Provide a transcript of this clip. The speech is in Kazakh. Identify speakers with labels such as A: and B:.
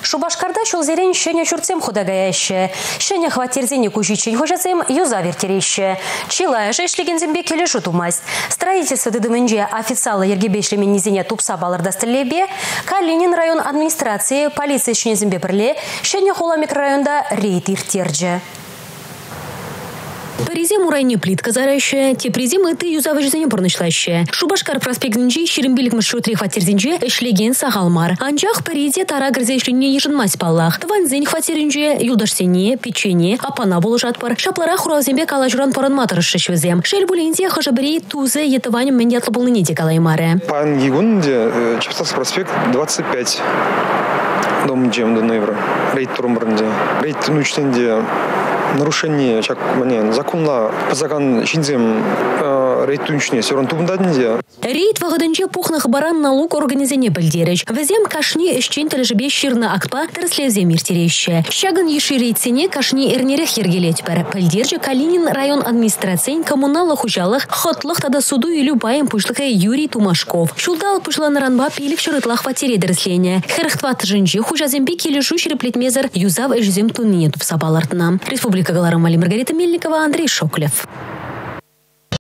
A: Шубашкарда шулзерен шеня чурцем худагаяще. Шеня хватирзене кужичень хожасем юза вертереще. Чилая же шлигензембе келешу тумасть. Строительство дыдымынже официалы ергебешлемен низине тупса балардастылебе. Калинин район администрации полиция шнезембе бірле. Шеня хула микрорайонда рейд иртерже.
B: Паризе мурайне плитка заращая, те приземы ты юзавыжзене бурнышлащая. Шубашкар проспектнинче ширембелик маршрутли хватирзинче эшлеген сагалмар. Анчах Паризе тара грзешленне ежинмась паллах. Тванзень хватиринче юлдашсене, печенье, апана болжат пар. Шаплара хуразембе калажуран паранматор шешвезем. Шельбулинзе хажабри тузе етыванем мендятлы булныне калаймаре.
C: Пан Гигунде, Чепцовский проспект 25. Дом Джем до Невра. Рейд Турмбрнде. Рейд Нучтенде. Нарушение законно позаган шинзем рейд тунчне сёрон тубндаднде.
B: Рейд вагадынче пухнах баран налог организене білдеріч. Везем кашни эшчен тіліжібе ширна актпа тірслевзем иртереще. Щаган еши рейдсене кашни эрнерех ергелет пір. Білдерже Калинин район администрациян коммуналық хужалық хотлық тада суду или байым пушлықы Юрий Тумашков. Шулдал пушланыранба пилік шырытлах ватере дірслене. Херхтват жынжи хужазембе келешу шереплетмезер юзав эжзем тунине тупсабалартына. Республика Галарам Маргарита Мельникова, Андрей Шоклев.